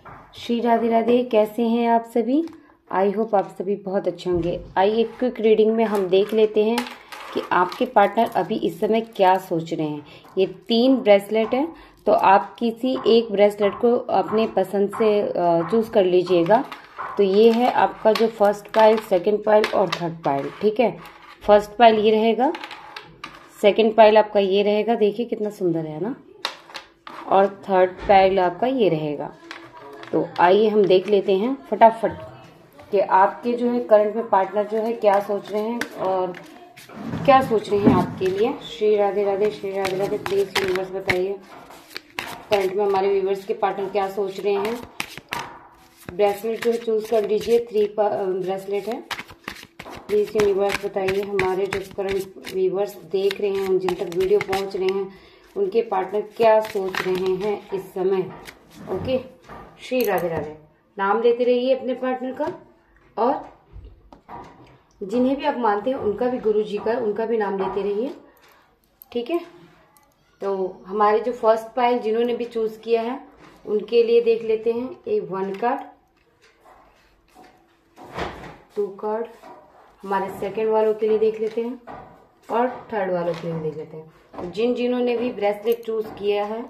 श्री राधे राधे। कैसे हैं आप सभी? आई होप आप सभी बहुत अच्छे होंगे। आइए क्विक रीडिंग में हम देख लेते हैं कि आपके पार्टनर अभी इस समय क्या सोच रहे हैं। ये 3 ब्रेसलेट है, तो आप किसी एक ब्रेसलेट को अपने पसंद से चूज कर लीजिएगा। तो ये है आपका जो फर्स्ट पाइल, सेकंड पाइल और थर्ड पाइल। ठीक है, फर्स्ट पाइल ये रहेगा, सेकंड पाइल आपका ये रहेगा, देखिए कितना सुंदर है ना, और थर्ड पाइल आपका ये रहेगा। तो आइए हम देख लेते हैं फटाफट कि आपके जो है करंट में पार्टनर जो है क्या सोच रहे हैं और क्या सोच रहे हैं आपके लिए। श्री राधे राधे, श्री राधे राधे। प्लीज यूनिवर्स बताइए करंट में हमारे व्यूवर्स के पार्टनर क्या सोच रहे हैं। ब्रेसलेट जो है चूज कर लीजिए, 3 ब्रेसलेट है। प्लीज यूनिवर्स बताइए हमारे जो करंट व्यूवर्स देख रहे हैं, जिन तक वीडियो पहुंच रहे हैं, उनके पार्टनर क्या सोच रहे हैं इस समय। ओके, श्री राधे राधे। नाम लेते रहिए अपने पार्टनर का, और जिन्हें भी आप मानते हैं उनका भी, गुरु जी का, उनका भी नाम लेते रहिए। ठीक है, तो हमारे जो फर्स्ट पाइल जिन्होंने भी चूज किया है उनके लिए देख लेते हैं। एक 1 कार्ड, 2 कार्ड, हमारे सेकंड वालों के लिए देख लेते हैं, और थर्ड वालों के लिए देख लेते हैं। तो जिन्होंने भी ब्रेसलेट चूज किया है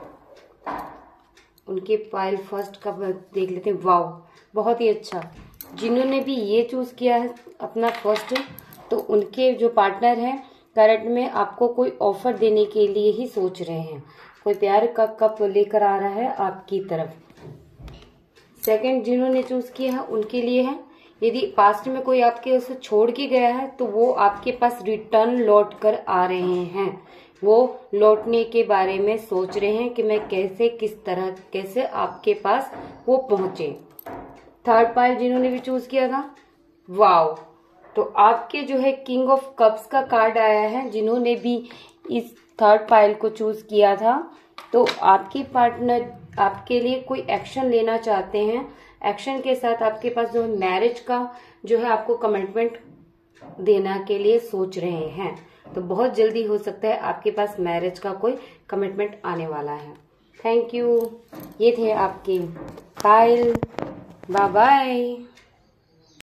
उनके पाइल फर्स्ट का देख लेते हैं। वाव, बहुत ही अच्छा। जिन्होंने भी ये चूज किया है अपना फर्स्ट, तो उनके जो पार्टनर हैं करंट में आपको कोई ऑफर देने के लिए ही सोच रहे हैं। कोई प्यार का कप लेकर आ रहा है आपकी तरफ। सेकंड जिन्होंने चूज किया है उनके लिए है, यदि पास्ट में कोई आपके उसे छोड़ के गया है तो वो आपके पास रिटर्न लौट कर आ रहे हैं। वो लौटने के बारे में सोच रहे हैं कि मैं कैसे, किस तरह, कैसे आपके पास वो पहुंचे। थर्ड पाइल जिन्होंने भी चूज किया था, वाव, तो आपके जो है किंग ऑफ कप्स का कार्ड आया है। जिन्होंने भी इस थर्ड पाइल को चूज किया था, तो आपके पार्टनर आपके लिए कोई एक्शन लेना चाहते हैं। एक्शन के साथ आपके पास जो है मैरिज का जो है आपको कमिटमेंट देना के लिए सोच रहे हैं। तो बहुत जल्दी हो सकता है आपके पास मैरिज का कोई कमिटमेंट आने वाला है। Thank you. ये थे आपके पाइल। Bye bye.